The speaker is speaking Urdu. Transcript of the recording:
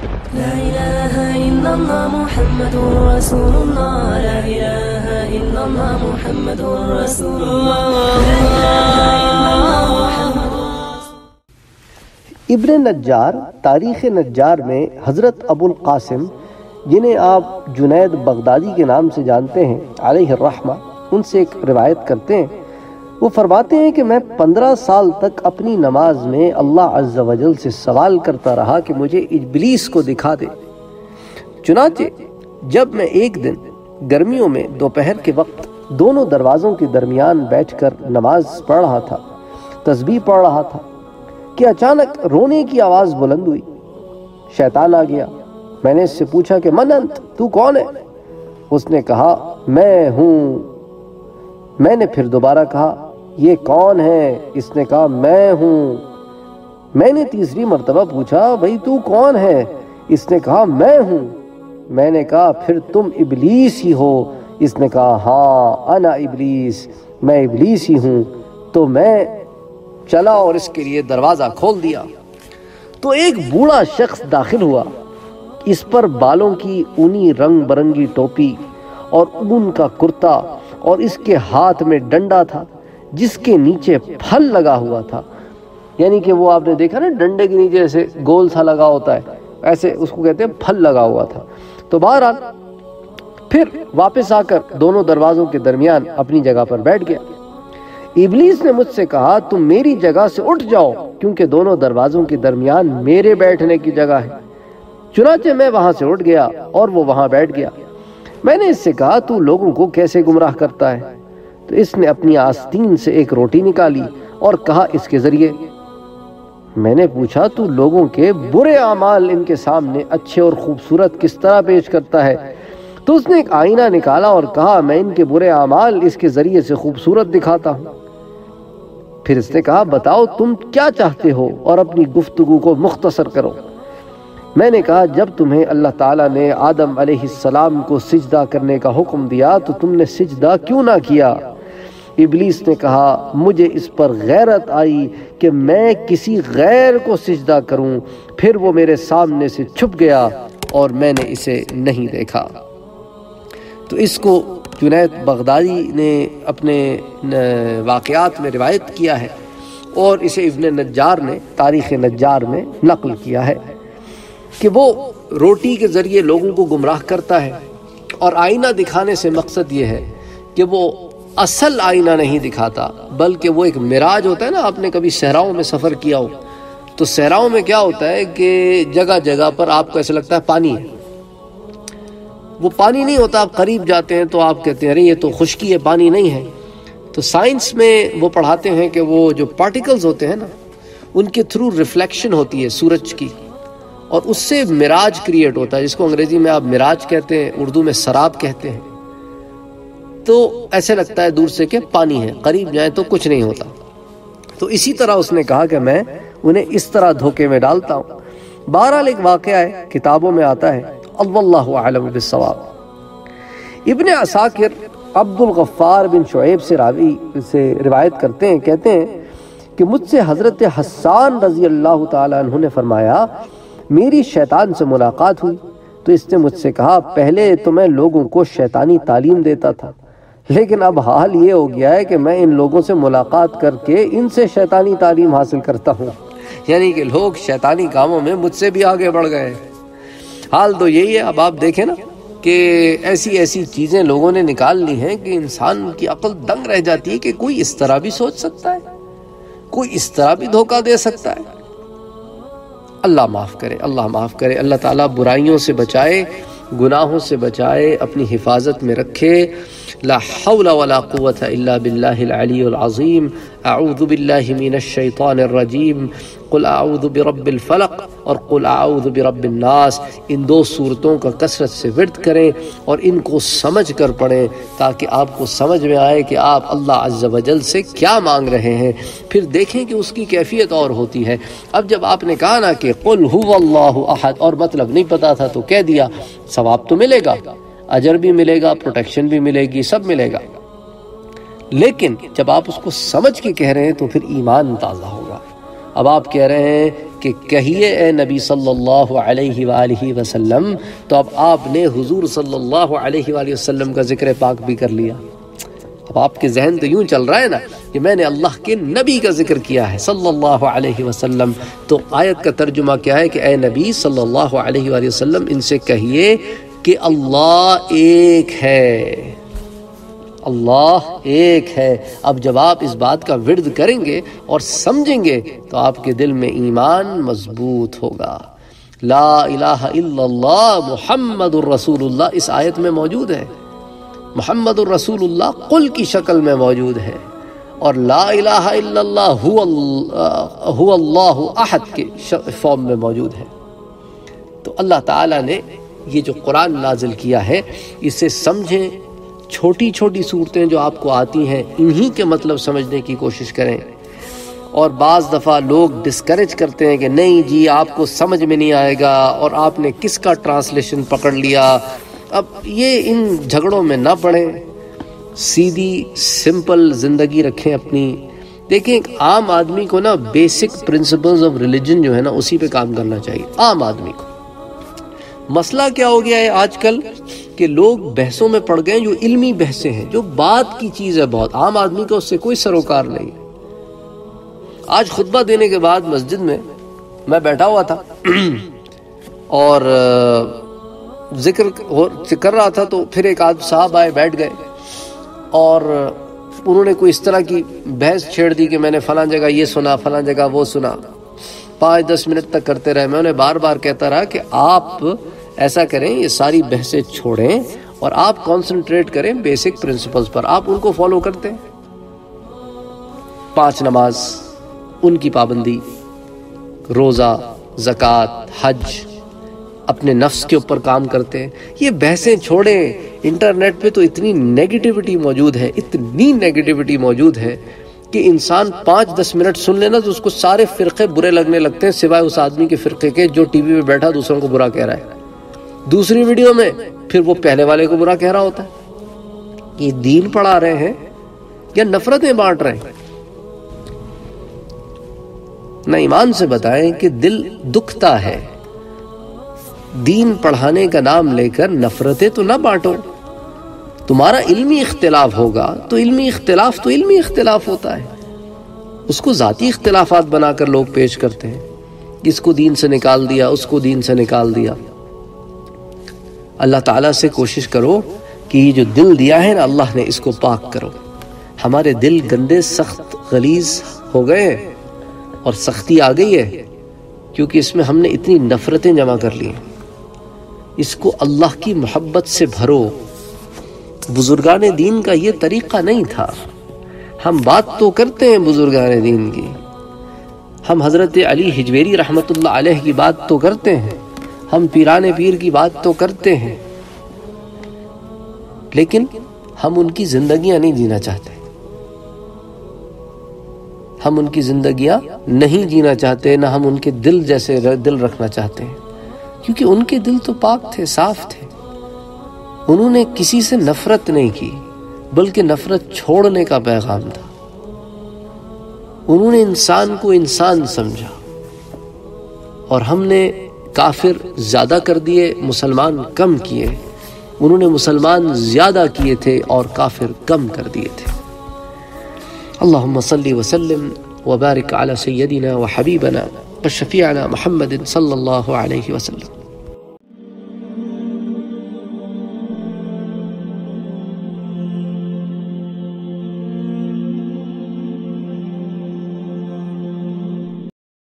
لا إله إلا الله محمد رسول الله لا إله إلا الله محمد رسول الله لا إله إلا الله محمد ابن نجار تاریخ نجار میں حضرت ابو القاسم، جنہیں آپ جنید بغدادی کے نام سے جانتے ہیں علیہ الرحمہ، ان سے ایک روایت کرتے ہیں۔ وہ فرماتے ہیں کہ میں 15 سال تک اپنی نماز میں اللہ عز و جل سے سوال کرتا رہا کہ مجھے ابلیس کو دکھا دے۔ چنانچہ جب میں ایک دن گرمیوں میں دوپہر کے وقت دونوں دروازوں کے درمیان بیٹھ کر نماز پڑھ رہا تھا، تسبیح پڑھ رہا تھا، کہ اچانک رونے کی آواز بلند ہوئی۔ شیطان آ گیا۔ میں نے اس سے پوچھا کہ من انت، تو کون ہے؟ اس نے کہا میں ہوں۔ میں نے پھر دوبارہ کہا یہ کون ہے؟ اس نے کہا میں ہوں۔ میں نے تیسری مرتبہ پوچھا بھئی تو کون ہے؟ اس نے کہا میں ہوں۔ میں نے کہا پھر تم ابلیس ہی ہو؟ اس نے کہا ہاں انا ابلیس، میں ابلیس ہی ہوں۔ تو میں چلا اور اس کے لیے دروازہ کھول دیا تو ایک بوڑھا شخص داخل ہوا۔ اس پر بالوں کی اونی رنگ برنگی ٹوپی اور اون کا کرتا، اور اس کے ہاتھ میں ڈنڈا تھا جس کے نیچے پھل لگا ہوا تھا۔ یعنی کہ وہ آپ نے دیکھا نا ڈنڈے کے نیچے ایسے گول سا لگا ہوتا ہے، ایسے اس کو کہتے ہیں پھل لگا ہوا تھا۔ تو بہرحال پھر واپس آ کر دونوں دروازوں کے درمیان اپنی جگہ پر بیٹھ گیا۔ ابلیس نے مجھ سے کہا تم میری جگہ سے اٹھ جاؤ، کیونکہ دونوں دروازوں کے درمیان میرے بیٹھنے کی جگہ ہے۔ چنانچہ میں وہاں سے اٹھ گیا اور وہ وہاں بیٹھ گیا۔ میں نے اس سے کہا تو لوگوں کو کیسے گمراہ کرتا ہے؟ تو اس نے اپنی آستین سے ایک روٹی نکالی اور کہا اس کے ذریعے۔ میں نے پوچھا تو لوگوں کے برے اعمال ان کے سامنے اچھے اور خوبصورت کس طرح پیش کرتا ہے؟ تو اس نے ایک آئینہ نکالا اور کہا میں ان کے برے اعمال اس کے ذریعے سے خوبصورت دکھاتا ہوں۔ پھر اس نے کہا بتاؤ تم کیا چاہتے ہو اور اپنی گفتگو کو مختصر کرو۔ میں نے کہا جب تمہیں اللہ تعالیٰ نے آدم علیہ السلام کو سجدہ کرنے کا حکم دیا تو تم نے سجدہ کیوں نہ کیا؟ ابلیس نے کہا مجھے اس پر غیرت آئی کہ میں کسی غیر کو سجدہ کروں، پھر وہ میرے سامنے سے چھپ گیا اور میں نے اسے نہیں دیکھا۔ تو اس کو جنید بغدادی نے اپنے واقعات میں روایت کیا ہے، اور اسے ابن نجار نے تاریخ نجار میں نقل کیا ہے کہ وہ روٹی کے ذریعے لوگوں کو گمراہ کرتا ہے، اور آئینہ دکھانے سے مقصد یہ ہے کہ وہ اصل آئینہ نہیں دکھاتا، بلکہ وہ ایک معراج ہوتا ہے نا، آپ نے کبھی صحراؤں میں سفر کیا ہو تو صحراؤں میں کیا ہوتا ہے کہ جگہ جگہ پر آپ کو ایسا لگتا ہے پانی ہے، وہ پانی نہیں ہوتا، آپ قریب جاتے ہیں تو آپ کہتے ہیں ارے یہ تو خشکی ہے، پانی نہیں ہے۔ تو سائنس میں وہ پڑھاتے ہیں کہ وہ جو پارٹیکلز ہوتے ہیں نا، ان کے تھرو ریفلیکشن ہوتی ہے سورج کی، اور اس سے معراج کریٹ ہوتا ہے، جس کو انگریزی میں آپ معراج کہتے ہیں، اردو میں سراب کہتے ہیں۔ تو ایسے لگتا ہے دور سے کہ پانی ہے، قریب جائیں تو کچھ نہیں ہوتا۔ تو اسی طرح اس نے کہا کہ میں انہیں اس طرح دھوکے میں ڈالتا ہوں۔ بہرحال ایک واقعہ ہے، کتابوں میں آتا ہے، واللہ اعلم بالصواب۔ ابن عساکر عبد الغفار بن شعیب سے روایت کرتے ہیں، کہتے ہیں کہ مجھ سے حضرت حسان رضی اللہ تعالیٰ عنہ نے فرمایا میری شیطان سے ملاقات ہوئی تو اس نے مجھ سے کہا پہلے تو میں لوگوں کو شیطانی تعلیم دیتا تھا، لیکن اب حال یہ ہو گیا ہے کہ میں ان لوگوں سے ملاقات کر کے ان سے شیطانی تعلیم حاصل کرتا ہوں۔ یعنی کہ لوگ شیطانی کاموں میں مجھ سے بھی آگے بڑھ گئے۔ حال تو یہی ہے، اب آپ دیکھیں نا کہ ایسی ایسی چیزیں لوگوں نے نکال لی ہیں کہ انسان کی عقل دنگ رہ جاتی ہے کہ کوئی اس طرح بھی سوچ سکتا ہے، کوئی اس طرح بھی دھوکہ دے سکتا ہے۔ اللہ معاف کرے، اللہ معاف کرے، اللہ تعالیٰ برائیوں سے بچائے، گناہوں سے بچائے، اپنی حفاظت میں رکھے۔ لا حول ولا قوة الا باللہ العلی العظیم۔ اعوذ باللہ من الشیطان الرجیم۔ قل اعوذ برب الفلق اور قل اعوذ برب الناس، ان دو صورتوں کا کثرت سے ورد کریں اور ان کو سمجھ کر پڑھیں تاکہ آپ کو سمجھ میں آئے کہ آپ اللہ عز و جل سے کیا مانگ رہے ہیں، پھر دیکھیں کہ اس کی کیفیت اور ہوتی ہے۔ اب جب آپ نے کہا نا کہ قل هو اللہ احد اور مطلب نہیں پتا تھا تو کہہ دیا، ثواب تو ملے گا، اجر بھی ملے گا، پروٹیکشن بھی ملے گی، سب ملے گا، لیکن جب آپ اس کو سمجھ کے کہہ رہے ہیں تو پھر ایمان تازہ ہوگا۔ اب آپ کہہ رہے ہیں کہ کہیے اے نبی صلی اللہ علیہ وآلہ وسلم، تو اب آپ نے حضور صلی اللہ علیہ وآلہ وسلم کا ذکر پاک بھی کر لیا۔ اب آپ کے ذہن تو یوں چل رہا ہے نا کہ میں نے اللہ کے نبی کا ذکر کیا ہے صلی اللہ علیہ وسلم، تو آیت کا ترجمہ کیا ہے کہ اے نبی صلی اللہ علیہ وآلہ وسلم ان سے کہیے کہ اللہ ایک ہے، اللہ ایک ہے۔ اب جب آپ اس بات کا ورد کریں گے اور سمجھیں گے تو آپ کے دل میں ایمان مضبوط ہوگا۔ لا الہ الا اللہ محمد الرسول اللہ اس آیت میں موجود ہے، محمد الرسول اللہ قل کی شکل میں موجود ہے، اور لا الہ الا اللہ هو اللہ احد کے فارم میں موجود ہے۔ تو اللہ تعالیٰ نے یہ جو قرآن نازل کیا ہے اسے سمجھیں، چھوٹی چھوٹی صورتیں جو آپ کو آتی ہیں انہی کے مطلب سمجھنے کی کوشش کریں۔ اور بعض دفعہ لوگ ڈسکریج کرتے ہیں کہ نہیں جی آپ کو سمجھ میں نہیں آئے گا، اور آپ نے کس کا ٹرانسلیشن پکڑ لیا۔ اب یہ ان جھگڑوں میں نہ پڑیں، سیدھی سمپل زندگی رکھیں اپنی۔ دیکھیں ایک عام آدمی کو نا بیسک پرنسپلز آف ریلیجن جو ہے نا اسی پہ کام کرنا چاہیے عام آدمی کو۔ مسئلہ کیا ہو گیا ہے آج کل کہ لوگ بحثوں میں پڑ گئے جو علمی بحثیں ہیں، جو بات کی چیز ہے، بہت عام آدمی کا اس سے کوئی سروکار نہیں۔ آج خطبہ دینے کے بعد مسجد میں بیٹھا ہوا تھا اور ذکر کر رہا تھا، تو پھر ایک آدھ صاحب آئے بیٹھ گئے اور انہوں نے کوئی اس طرح کی بحث چھیڑ دی کہ میں نے فلاں جگہ یہ سنا، فلاں جگہ وہ سنا، 5-10 منٹ تک کرتے رہے۔ میں انہیں بار بار کہتا رہا کہ آپ ایسا کریں، یہ ساری بحثیں چھوڑیں اور آپ کانسنٹریٹ کریں بیسک پرنسپلز پر۔ آپ ان کو فالو کرتے ہیں، 5 نماز، ان کی پابندی، روزہ، زکوٰۃ، حج، اپنے نفس کے اوپر کام کرتے ہیں۔ یہ بحثیں چھوڑیں۔ انٹرنیٹ پہ تو اتنی نیگیٹیوٹی موجود ہے، اتنی نیگیٹیوٹی موجود ہے کہ انسان 5-10 منٹ سن لینا تو اس کو سارے فرقے برے لگنے لگتے ہیں سوائے اس آدمی کے فرقے کے جو ٹی وی پہ بیٹھا دوسروں کو برا کہہ رہا ہے۔ دوسری ویڈیو میں پھر وہ پہلے والے کو برا کہہ رہا ہوتا ہے۔ یہ دین پڑھا رہے ہیں یا نفرتیں بانٹ رہے ہیں؟ نہ ایمان سے بتائیں کہ دل دکھتا ہے۔ دین پڑھانے کا نام لے کر نفرتیں تو نہ بانٹو۔ تمہارا علمی اختلاف ہوگا تو علمی اختلاف ہوتا ہے، اس کو ذاتی اختلافات بنا کر لوگ پیش کرتے ہیں، اس کو دین سے نکال دیا، اس کو دین سے نکال دیا۔ اللہ تعالیٰ سے کوشش کرو کہ یہ جو دل دیا ہے نا اللہ نے، اس کو پاک کرو۔ ہمارے دل گندے، سخت، غلیظ ہو گئے اور سختی آ گئی ہے کیونکہ اس میں ہم نے اتنی نفرتیں جمع کر لی ہیں۔ اس کو اللہ کی محبت سے بھرو۔ بزرگان دین کا یہ طریقہ نہیں تھا۔ ہم بات تو کرتے ہیں بزرگان دین کی، ہم حضرت علی حجویری رحمۃ اللہ علیہ کی بات تو کرتے ہیں، ہم پیران پیر کی بات تو کرتے ہیں، لیکن ہم ان کی زندگیاں نہیں جینا چاہتے، ہم ان کی زندگیاں نہیں جینا چاہتے، نہ ہم ان کے دل جیسے دل رکھنا چاہتے ہیں، کیونکہ ان کے دل تو پاک تھے، صاف تھے۔ انہوں نے کسی سے نفرت نہیں کی بلکہ نفرت چھوڑنے کا پیغام تھا۔ انہوں نے انسان کو انسان سمجھا، اور ہم نے کافر زیادہ کر دیے، مسلمان کم کیے۔ انہوں نے مسلمان زیادہ کیے تھے اور کافر کم کر دیے تھے۔ اللہم صلی وسلم وبارک علی سیدنا وحبیبنا وشفیعنا محمد صلی اللہ علیہ وسلم۔